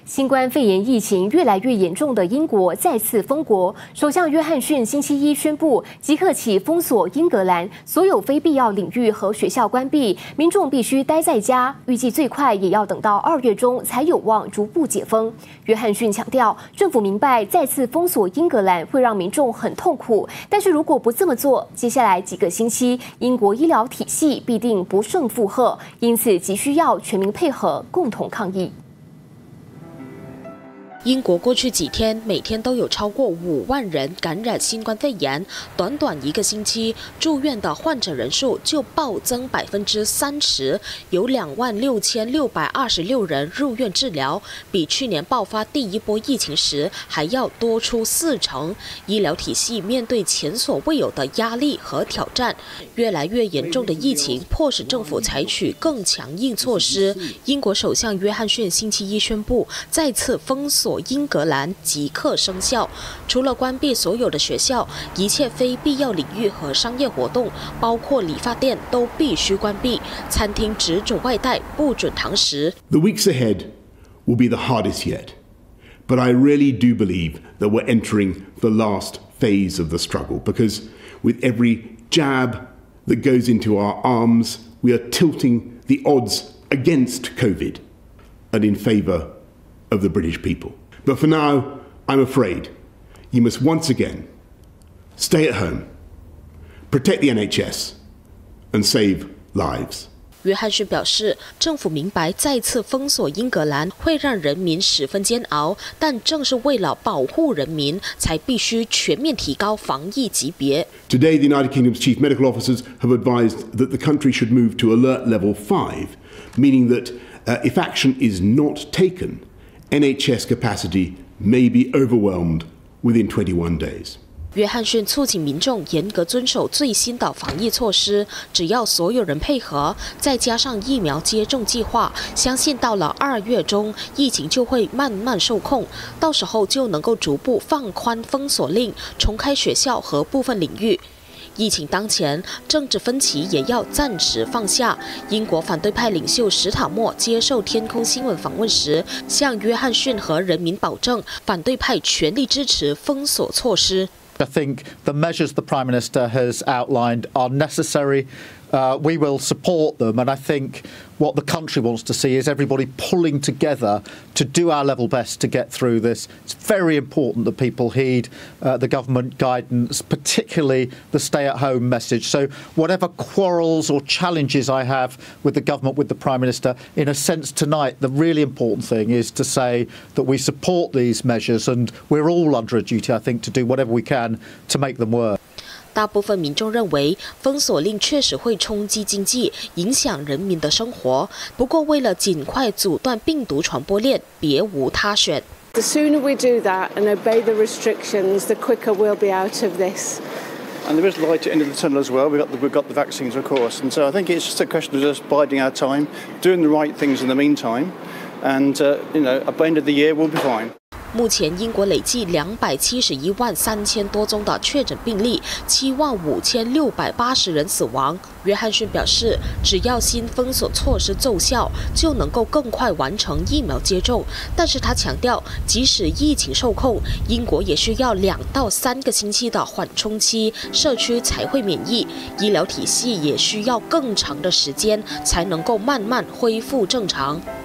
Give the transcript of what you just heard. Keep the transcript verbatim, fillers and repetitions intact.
新冠肺炎疫情越来越严重的英国再次封国，首相约翰逊星期一宣布，即刻起封锁英格兰，所有非必要领域和学校关闭，民众必须待在家。预计最快也要等到二月中才有望逐步解封。约翰逊强调，政府明白再次封锁英格兰会让民众很痛苦，但是如果不这么做，接下来几个星期英国医疗体系必定不胜负荷，因此急需要全民配合，共同抗疫。 英国过去几天，每天都有超过五万人感染新冠肺炎。短短一个星期，住院的患者人数就暴增百分之三十，有两万六千六百二十六人入院治疗，比去年爆发第一波疫情时还要多出四成。医疗体系面对前所未有的压力和挑战，越来越严重的疫情迫使政府采取更强硬措施。英国首相约翰逊星期一宣布，再次封锁 英格兰即刻生效，除了关闭所有的学校，一切非必要领域和商业活动，包括理发店都必须关闭。餐厅只准外带，不准堂食。 The weeks ahead will be the hardest yet, but I really do believe that we're entering the last phase of the struggle because with every jab that goes into our arms, we are tilting the odds against COVID and in favour of the British people. But for now, I'm afraid you must once again stay at home, protect the N H S, and save lives. 约翰逊表示，政府明白再次封锁英格兰会让人民十分煎熬，但正是为了保护人民，才必须全面提高防疫级别。 Today, the United Kingdom's chief medical officers have advised that the country should move to alert level five, meaning that uh, if action is not taken, N H S capacity may be overwhelmed within twenty-one days. 约翰逊促请民众严格遵守最新的防疫措施，只要所有人配合，再加上疫苗接种计划，相信到了二月中，疫情就会慢慢受控，到时候就能够逐步放宽封锁令，重开学校和部分领域。 疫情当前，政治分歧也要暂时放下。英国反对派领袖史塔默接受天空新闻访问时，向约翰逊和人民保证，反对派全力支持封锁措施。 I think the measures the Prime Minister has outlined are necessary. Uh, we will support them, and I think what the country wants to see is everybody pulling together to do our level best to get through this. It's very important that people heed uh, the government guidance, particularly the stay-at-home message. So whatever quarrels or challenges I have with the government, with the Prime Minister, in a sense tonight, the really important thing is to say that we support these measures and we're all under a duty, I think, to do whatever we can to make them work. 大部分民众认为，封锁令确实会冲击经济，影响人民的生活。不过，为了尽快阻断病毒传播链，别无他选。 The sooner we do that and obey the restrictions, the quicker we'll be out of this. And there is light at the end of the tunnel as well. We've got the, we've got the vaccines, of course, and so I think it's just a question of just biding our time, doing the right things in the meantime, and uh, you know, at the end of the year we'll be fine. 目前，英国累计两百七十一万三千多宗的确诊病例，七万五千六百八十人死亡。约翰逊表示，只要新封锁措施奏效，就能够更快完成疫苗接种。但是他强调，即使疫情受控，英国也需要两到三个星期的缓冲期，社区才会免疫，医疗体系也需要更长的时间，才能够慢慢恢复正常。